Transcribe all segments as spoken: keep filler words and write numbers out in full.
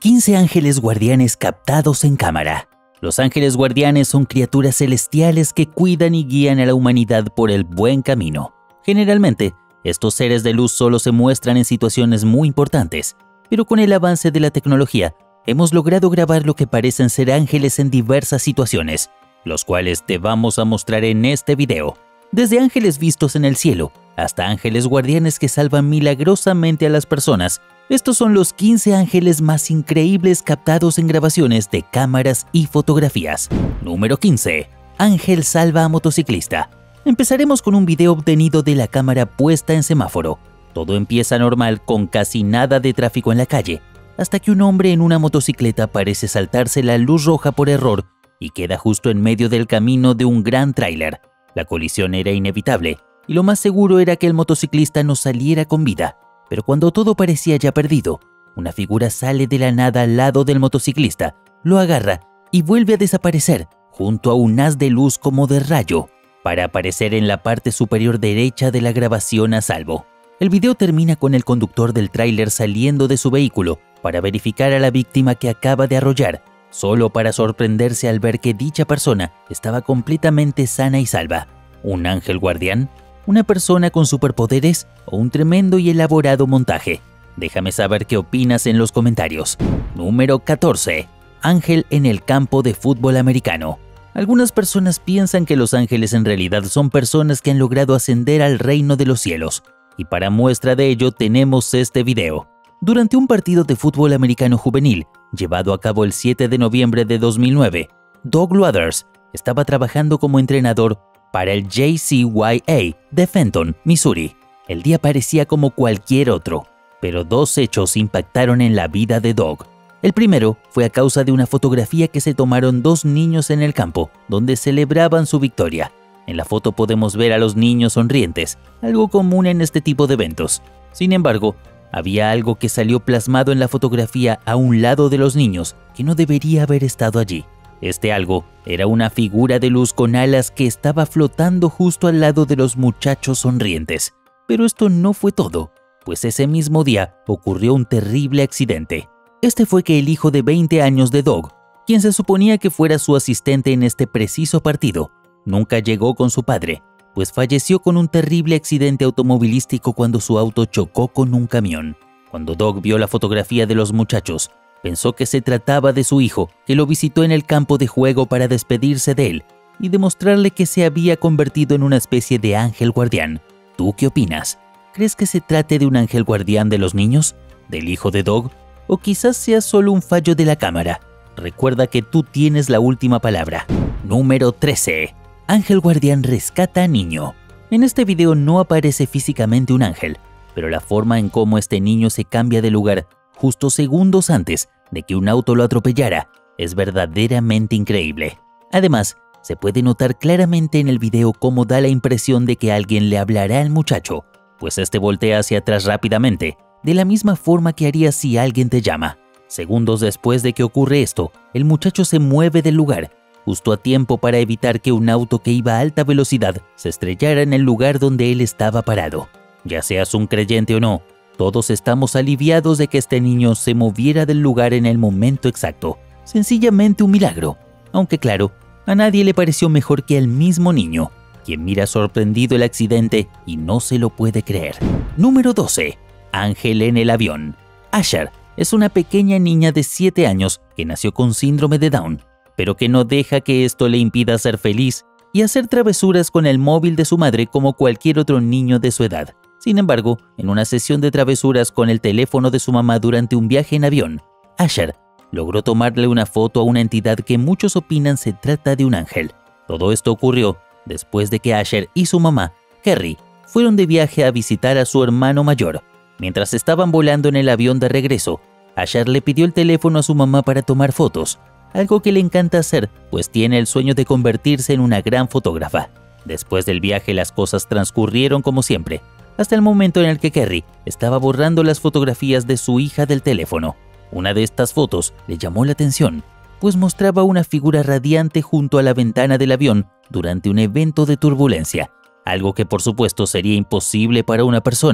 quince ángeles guardianes captados en cámara. Los ángeles guardianes son criaturas celestiales que cuidan y guían a la humanidad por el buen camino. Generalmente, estos seres de luz solo se muestran en situaciones muy importantes, pero con el avance de la tecnología, hemos logrado grabar lo que parecen ser ángeles en diversas situaciones, los cuales te vamos a mostrar en este video. Desde ángeles vistos en el cielo, hasta ángeles guardianes que salvan milagrosamente a las personas. Estos son los quince ángeles más increíbles captados en grabaciones de cámaras y fotografías. Número quince. Ángel salva a motociclista. Empezaremos con un video obtenido de la cámara puesta en semáforo. Todo empieza normal con casi nada de tráfico en la calle, hasta que un hombre en una motocicleta parece saltarse la luz roja por error y queda justo en medio del camino de un gran tráiler. La colisión era inevitable y lo más seguro era que el motociclista no saliera con vida. Pero cuando todo parecía ya perdido, una figura sale de la nada al lado del motociclista, lo agarra y vuelve a desaparecer junto a un haz de luz como de rayo, para aparecer en la parte superior derecha de la grabación a salvo. El video termina con el conductor del tráiler saliendo de su vehículo para verificar a la víctima que acaba de arrollar, solo para sorprenderse al ver que dicha persona estaba completamente sana y salva. ¿Un ángel guardián? ¿Una persona con superpoderes o un tremendo y elaborado montaje? Déjame saber qué opinas en los comentarios. Número catorce. Ángel en el campo de fútbol americano. Algunas personas piensan que los ángeles en realidad son personas que han logrado ascender al reino de los cielos. Y para muestra de ello tenemos este video. Durante un partido de fútbol americano juvenil, llevado a cabo el siete de noviembre de dos mil nueve, Doug Luthers estaba trabajando como entrenador para el J C Y A de Fenton, Missouri. El día parecía como cualquier otro, pero dos hechos impactaron en la vida de Doug. El primero fue a causa de una fotografía que se tomaron dos niños en el campo, donde celebraban su victoria. En la foto podemos ver a los niños sonrientes, algo común en este tipo de eventos. Sin embargo, había algo que salió plasmado en la fotografía a un lado de los niños que no debería haber estado allí. Este algo era una figura de luz con alas que estaba flotando justo al lado de los muchachos sonrientes. Pero esto no fue todo, pues ese mismo día ocurrió un terrible accidente. Este fue que el hijo de veinte años de Doug, quien se suponía que fuera su asistente en este preciso partido, nunca llegó con su padre, pues falleció con un terrible accidente automovilístico cuando su auto chocó con un camión. Cuando Doug vio la fotografía de los muchachos, pensó que se trataba de su hijo, que lo visitó en el campo de juego para despedirse de él y demostrarle que se había convertido en una especie de ángel guardián. ¿Tú qué opinas? ¿Crees que se trate de un ángel guardián de los niños? ¿Del hijo de Doug? ¿O quizás sea solo un fallo de la cámara? Recuerda que tú tienes la última palabra. Número trece. Ángel guardián rescata a niño. En este video no aparece físicamente un ángel, pero la forma en cómo este niño se cambia de lugar justo segundos antes de que un auto lo atropellara es verdaderamente increíble. Además, se puede notar claramente en el video cómo da la impresión de que alguien le hablará al muchacho, pues este voltea hacia atrás rápidamente, de la misma forma que haría si alguien te llama. Segundos después de que ocurre esto, el muchacho se mueve del lugar, justo a tiempo para evitar que un auto que iba a alta velocidad se estrellara en el lugar donde él estaba parado. Ya seas un creyente o no, todos estamos aliviados de que este niño se moviera del lugar en el momento exacto. Sencillamente un milagro. Aunque claro, a nadie le pareció mejor que al mismo niño, quien mira sorprendido el accidente y no se lo puede creer. Número doce. Ángel en el avión. Asher es una pequeña niña de siete años que nació con síndrome de Down, pero que no deja que esto le impida ser feliz y hacer travesuras con el móvil de su madre como cualquier otro niño de su edad. Sin embargo, en una sesión de travesuras con el teléfono de su mamá durante un viaje en avión, Asher logró tomarle una foto a una entidad que muchos opinan se trata de un ángel. Todo esto ocurrió después de que Asher y su mamá, Kerry, fueron de viaje a visitar a su hermano mayor. Mientras estaban volando en el avión de regreso, Asher le pidió el teléfono a su mamá para tomar fotos, algo que le encanta hacer, pues tiene el sueño de convertirse en una gran fotógrafa. Después del viaje las cosas transcurrieron como siempre, hasta el momento en el que Kerry estaba borrando las fotografías de su hija del teléfono. Una de estas fotos le llamó la atención, pues mostraba una figura radiante junto a la ventana del avión durante un evento de turbulencia, algo que por supuesto sería imposible para una persona.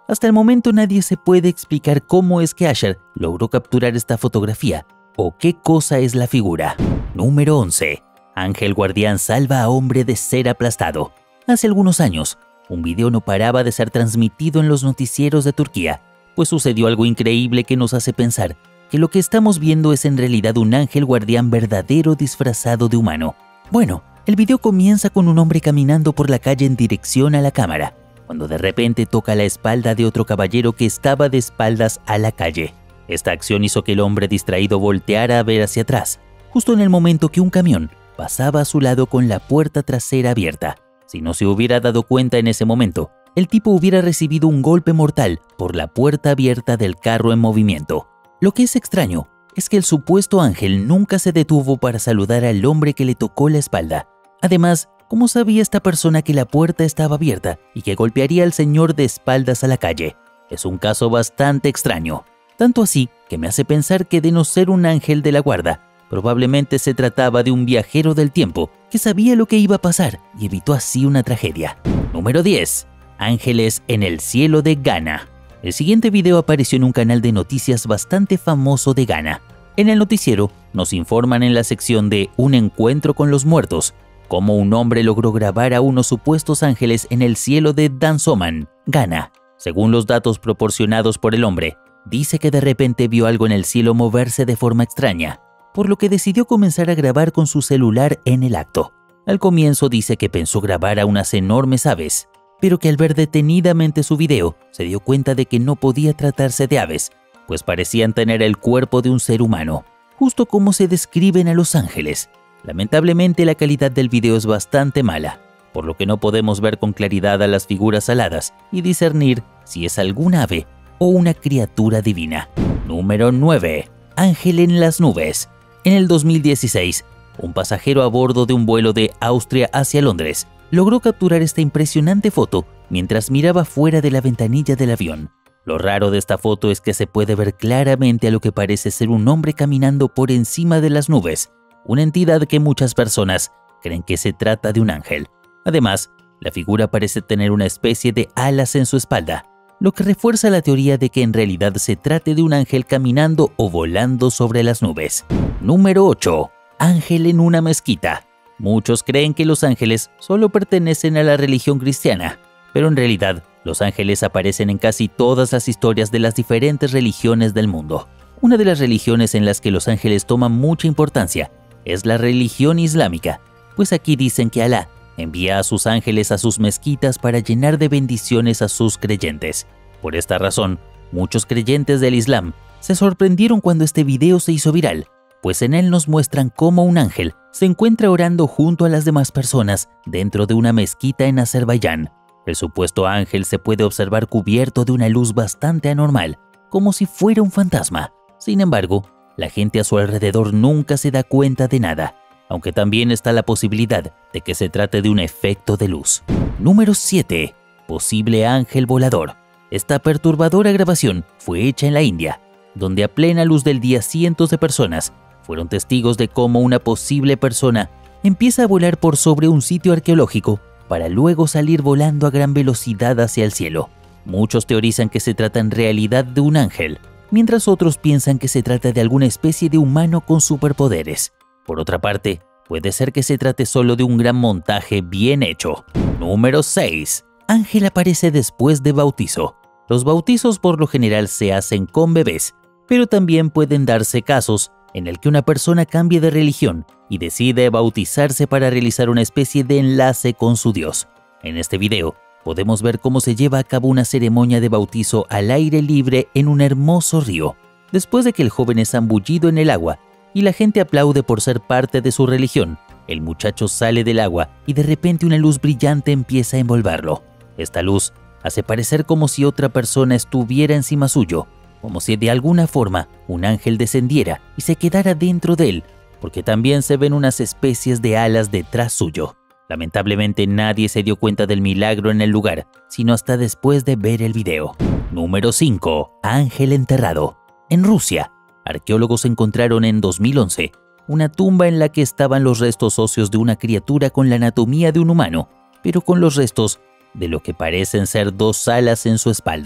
Hasta el momento nadie se puede explicar cómo es que Asher logró capturar esta fotografía o qué cosa es la figura. Número once. Ángel guardián salva a hombre de ser aplastado. Hace algunos años, un video no paraba de ser transmitido en los noticieros de Turquía, pues sucedió algo increíble que nos hace pensar que lo que estamos viendo es en realidad un ángel guardián verdadero disfrazado de humano. Bueno, el video comienza con un hombre caminando por la calle en dirección a la cámara, cuando de repente toca la espalda de otro caballero que estaba de espaldas a la calle. Esta acción hizo que el hombre distraído volteara a ver hacia atrás, justo en el momento que un camión pasaba a su lado con la puerta trasera abierta. Si no se hubiera dado cuenta en ese momento, el tipo hubiera recibido un golpe mortal por la puerta abierta del carro en movimiento. Lo que es extraño es que el supuesto ángel nunca se detuvo para saludar al hombre que le tocó la espalda. Además, ¿cómo sabía esta persona que la puerta estaba abierta y que golpearía al señor de espaldas a la calle? Es un caso bastante extraño. Tanto así que me hace pensar que de no ser un ángel de la guarda, probablemente se trataba de un viajero del tiempo que sabía lo que iba a pasar y evitó así una tragedia. Número diez. Ángeles en el cielo de Ghana. El siguiente video apareció en un canal de noticias bastante famoso de Ghana. En el noticiero nos informan en la sección de Un encuentro con los muertos cómo un hombre logró grabar a unos supuestos ángeles en el cielo de Dansoman, Ghana. Según los datos proporcionados por el hombre, dice que de repente vio algo en el cielo moverse de forma extraña, por lo que decidió comenzar a grabar con su celular en el acto. Al comienzo dice que pensó grabar a unas enormes aves, pero que al ver detenidamente su video, se dio cuenta de que no podía tratarse de aves, pues parecían tener el cuerpo de un ser humano, justo como se describen a los ángeles. Lamentablemente la calidad del video es bastante mala, por lo que no podemos ver con claridad a las figuras aladas y discernir si es algún ave o una criatura divina. Número nueve. Ángel en las nubes. En el dos mil dieciséis, un pasajero a bordo de un vuelo de Austria hacia Londres logró capturar esta impresionante foto mientras miraba fuera de la ventanilla del avión. Lo raro de esta foto es que se puede ver claramente a lo que parece ser un hombre caminando por encima de las nubes, una entidad que muchas personas creen que se trata de un ángel. Además, la figura parece tener una especie de alas en su espalda, lo que refuerza la teoría de que en realidad se trate de un ángel caminando o volando sobre las nubes. Número ocho. Ángel en una mezquita. Muchos creen que los ángeles solo pertenecen a la religión cristiana, pero en realidad los ángeles aparecen en casi todas las historias de las diferentes religiones del mundo. Una de las religiones en las que los ángeles toman mucha importancia es la religión islámica, pues aquí dicen que Alá envía a sus ángeles a sus mezquitas para llenar de bendiciones a sus creyentes. Por esta razón, muchos creyentes del Islam se sorprendieron cuando este video se hizo viral, pues en él nos muestran cómo un ángel se encuentra orando junto a las demás personas dentro de una mezquita en Azerbaiyán. El supuesto ángel se puede observar cubierto de una luz bastante anormal, como si fuera un fantasma. Sin embargo, la gente a su alrededor nunca se da cuenta de nada, aunque también está la posibilidad de que se trate de un efecto de luz. Número siete. Posible ángel volador. Esta perturbadora grabación fue hecha en la India, donde a plena luz del día cientos de personas fueron testigos de cómo una posible persona empieza a volar por sobre un sitio arqueológico para luego salir volando a gran velocidad hacia el cielo. Muchos teorizan que se trata en realidad de un ángel, mientras otros piensan que se trata de alguna especie de humano con superpoderes. Por otra parte, puede ser que se trate solo de un gran montaje bien hecho. Número seis. Ángel aparece después de bautizo. Los bautizos por lo general se hacen con bebés, pero también pueden darse casos en el que una persona cambie de religión y decide bautizarse para realizar una especie de enlace con su Dios. En este video, podemos ver cómo se lleva a cabo una ceremonia de bautizo al aire libre en un hermoso río. Después de que el joven es zambullido en el agua y la gente aplaude por ser parte de su religión, el muchacho sale del agua y de repente una luz brillante empieza a envolverlo. Esta luz hace parecer como si otra persona estuviera encima suyo, como si de alguna forma un ángel descendiera y se quedara dentro de él, porque también se ven unas especies de alas detrás suyo. Lamentablemente nadie se dio cuenta del milagro en el lugar, sino hasta después de ver el video. Número cinco. Ángel enterrado. En Rusia, arqueólogos encontraron en dos mil once una tumba en la que estaban los restos óseos de una criatura con la anatomía de un humano, pero con los restos de lo que parecen ser dos alas en su espalda.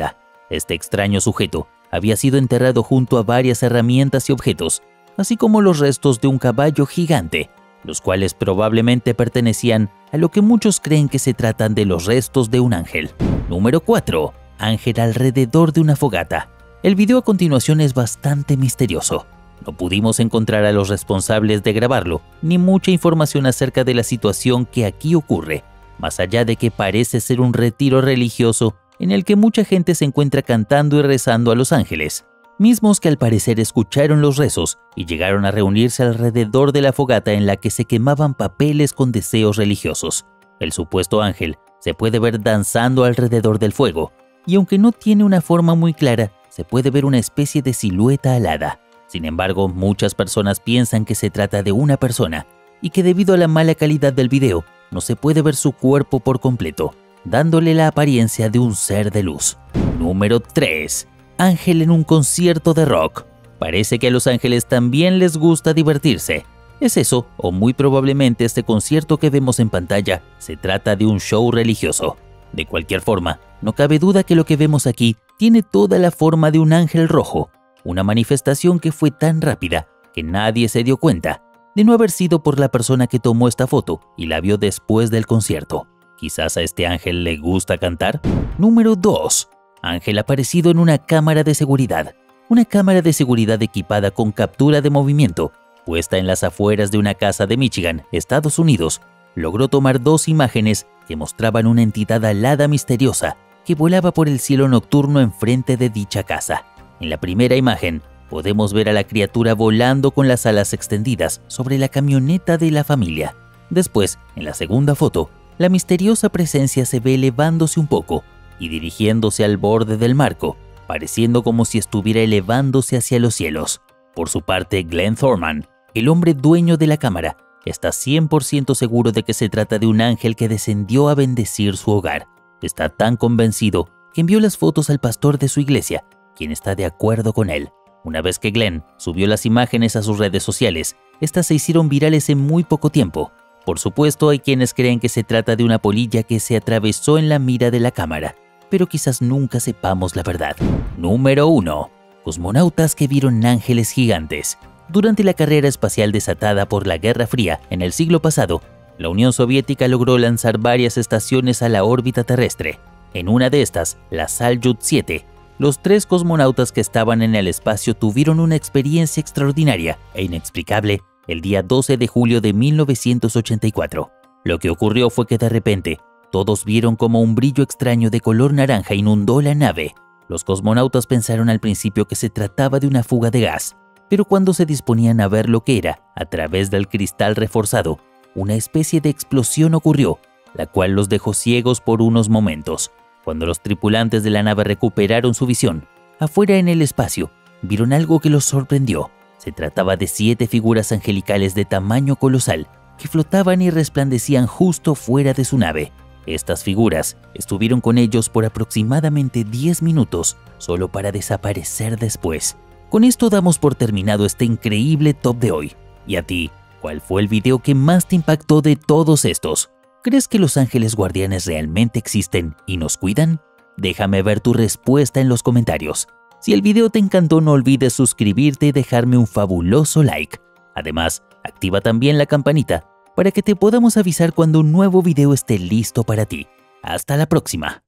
Este extraño sujeto había sido enterrado junto a varias herramientas y objetos, así como los restos de un caballo gigante, los cuales probablemente pertenecían a lo que muchos creen que se tratan de los restos de un ángel. Número cuatro. Ángel alrededor de una fogata. El video a continuación es bastante misterioso. No pudimos encontrar a los responsables de grabarlo, ni mucha información acerca de la situación que aquí ocurre, más allá de que parece ser un retiro religioso en el que mucha gente se encuentra cantando y rezando a los ángeles, mismos que al parecer escucharon los rezos y llegaron a reunirse alrededor de la fogata en la que se quemaban papeles con deseos religiosos. El supuesto ángel se puede ver danzando alrededor del fuego, y aunque no tiene una forma muy clara, se puede ver una especie de silueta alada. Sin embargo, muchas personas piensan que se trata de una persona y que debido a la mala calidad del video, no se puede ver su cuerpo por completo, dándole la apariencia de un ser de luz. Número tres. Ángel en un concierto de rock. Parece que a los ángeles también les gusta divertirse. ¿Es eso? O muy probablemente este concierto que vemos en pantalla se trata de un show religioso. De cualquier forma, no cabe duda que lo que vemos aquí tiene toda la forma de un ángel rojo, una manifestación que fue tan rápida que nadie se dio cuenta, de no haber sido por la persona que tomó esta foto y la vio después del concierto. ¿Quizás a este ángel le gusta cantar? Número dos. Ángel aparecido en una cámara de seguridad. Una cámara de seguridad equipada con captura de movimiento, puesta en las afueras de una casa de Michigan, Estados Unidos, logró tomar dos imágenes que mostraban una entidad alada misteriosa que volaba por el cielo nocturno enfrente de dicha casa. En la primera imagen, podemos ver a la criatura volando con las alas extendidas sobre la camioneta de la familia. Después, en la segunda foto, la misteriosa presencia se ve elevándose un poco y dirigiéndose al borde del marco, pareciendo como si estuviera elevándose hacia los cielos. Por su parte, Glenn Thorman, el hombre dueño de la cámara, está cien por ciento seguro de que se trata de un ángel que descendió a bendecir su hogar. Está tan convencido que envió las fotos al pastor de su iglesia, quien está de acuerdo con él. Una vez que Glenn subió las imágenes a sus redes sociales, estas se hicieron virales en muy poco tiempo. Por supuesto, hay quienes creen que se trata de una polilla que se atravesó en la mira de la cámara, pero quizás nunca sepamos la verdad. Número uno. Cosmonautas que vieron ángeles gigantes. Durante la carrera espacial desatada por la Guerra Fría en el siglo pasado, la Unión Soviética logró lanzar varias estaciones a la órbita terrestre. En una de estas, la Salyut siete, los tres cosmonautas que estaban en el espacio tuvieron una experiencia extraordinaria e inexplicable el día doce de julio de mil novecientos ochenta y cuatro. Lo que ocurrió fue que de repente, todos vieron como un brillo extraño de color naranja inundó la nave. Los cosmonautas pensaron al principio que se trataba de una fuga de gas, pero cuando se disponían a ver lo que era, a través del cristal reforzado, una especie de explosión ocurrió, la cual los dejó ciegos por unos momentos. Cuando los tripulantes de la nave recuperaron su visión, afuera en el espacio, vieron algo que los sorprendió. Se trataba de siete figuras angelicales de tamaño colosal que flotaban y resplandecían justo fuera de su nave. Estas figuras estuvieron con ellos por aproximadamente diez minutos, solo para desaparecer después. Con esto damos por terminado este increíble top de hoy. ¿Y a ti, cuál fue el video que más te impactó de todos estos? ¿Crees que los ángeles guardianes realmente existen y nos cuidan? Déjame ver tu respuesta en los comentarios. Si el video te encantó, no olvides suscribirte y dejarme un fabuloso like. Además, activa también la campanita para que te podamos avisar cuando un nuevo video esté listo para ti. Hasta la próxima.